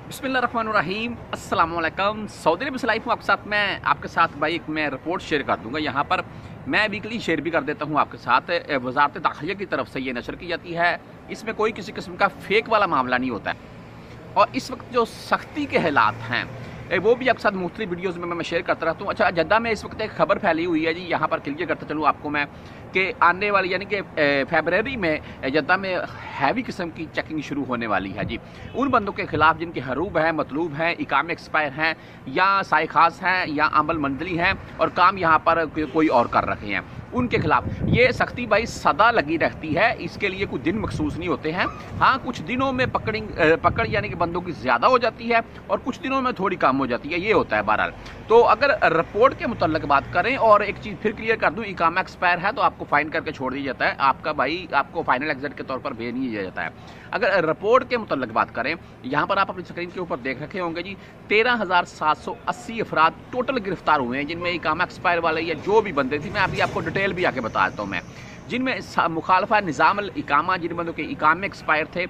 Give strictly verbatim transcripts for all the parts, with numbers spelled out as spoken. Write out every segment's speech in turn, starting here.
बिस्मिल्लाहिर्रहमानिर्रहीम अस्सलाम वालेकुम। सऊदी अरब से लाइव हूँ आपके साथ। मैं आपके साथ भाई एक मैं रिपोर्ट शेयर कर दूंगा। यहाँ पर मैं वीकली शेयर भी कर देता हूँ आपके साथ। वजारत दाखिला की तरफ से ये नशर की जाती है। इसमें कोई किसी किस्म का फेक वाला मामला नहीं होता है। और इस वक्त जो सख्ती के हालात हैं वो भी आपके साथ मुख्तलिफ वीडियोस में मैं शेयर करता रहता हूँ। अच्छा, जद्दा में इस वक्त एक खबर फैली हुई है जी, यहाँ पर क्लियर करता चलूँ आपको मैं कि आने वाली यानी कि फरवरी में जद्दा में हैवी किस्म की चेकिंग शुरू होने वाली है जी। उन बंदों के खिलाफ जिनके हरूब हैं, मतलूब हैं, इकामे एक्सपायर हैं या साए खास हैं या अमल मंजली हैं और काम यहाँ पर कोई और कर रखे हैं, उनके खिलाफ ये सख्ती भाई सदा लगी रहती है। इसके लिए कुछ दिन मखसूस नहीं होते हैं। हाँ, कुछ दिनों में पकड़ी पकड़ यानी कि बंदों की ज़्यादा हो जाती है और कुछ दिनों में थोड़ी कम हो जाती है, ये होता है बहरहाल। तो अगर रिपोर्ट के मुतल्लिक बात करें और एक चीज़ फिर क्लियर कर दूं, इकामा एक्सपायर है तो आपको फाइन करके छोड़ दिया जाता है। आपका भाई आपको फाइनल एग्जिट के तौर पर भेज नहीं दिया जाता है। अगर रिपोर्ट के मुतल्लिक बात करें, यहाँ पर आप अपनी स्क्रीन के ऊपर देख रखे होंगे जी, तेरह हज़ार सात सौ अस्सी अफराद टोटल गिरफ्तार हुए हैं, जिनमें इकामा एक्सपायर वाले या जो भी बंदे थे, मैं अभी आपको डिटेल भी आके बता देता हूँ मैं, जिनमें मुखालफा निज़ाम अल इकामा जिन बंदों के इकामे एक्सपायर थे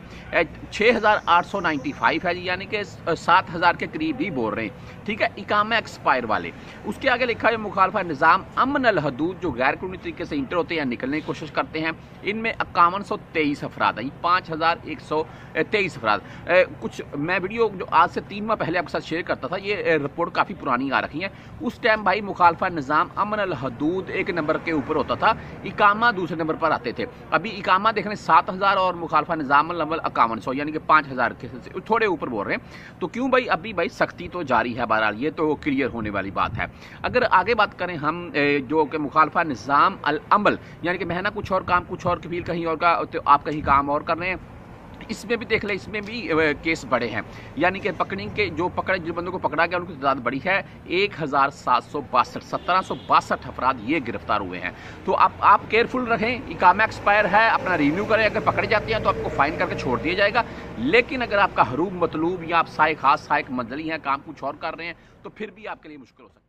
छः हज़ार आठ सौ नाइन्टी फाइव है जी, यानी कि सात हज़ार के करीब ही बोल रहे हैं, ठीक है, इकामा एक्सपायर वाले। उसके आगे लिखा है मुखालफा निज़ाम अमन अल हदूद, जो गैर कानूनी तरीके से इंटर होते हैं या निकलने की कोशिश करते हैं, इनमें इक्यावन सौ तेईस अफराद हैं, पाँच हज़ार एक सौ तेईस अफराद। कुछ मैं वीडियो जो आज से तीन माह पहले आपके साथ शेयर करता था, ये रिपोर्ट काफ़ी पुरानी आ रखी है। उस टाइम भाई मुखालफा निज़ाम अमन अल हदूद एक नंबर के ऊपर होता था, इकामा दूसरे नंबर पर आते थे। अभी इकामा देखने सात हज़ार और मुखालफा निज़ाम अल अमल इक्यावन सौ, यानी कि पाँच हज़ार के से थोड़े ऊपर बोल रहे हैं। तो क्यों भाई, अभी भाई सख्ती तो जारी है, बहरहाल ये तो क्लियर होने वाली बात है। अगर आगे बात करें हम जो कि मुखालफा निज़ाम अल अमल, यानी कि महना कुछ और काम कुछ और, कफील कहीं और का, तो आप कहीं काम और कर रहे हैं, इसमें भी देख लें, इसमें भी केस बड़े हैं, यानी कि पकड़ने के जो पकड़े जिन बंदों को पकड़ा गया उनकी तादाद बड़ी है, एक हज़ार सात सौ बासठ सत्रह सौ बासठ अफराद ये गिरफ्तार हुए हैं। तो आप आप केयरफुल रहें, इकामा एक्सपायर है अपना रिन्यू करें, अगर पकड़े जाते हैं तो आपको फाइन करके छोड़ दिया जाएगा। लेकिन अगर आपका हरूब मतलूब या आप साए खास साए मंजली हैं, काम कुछ और कर रहे हैं, तो फिर भी आपके लिए मुश्किल हो सकता है।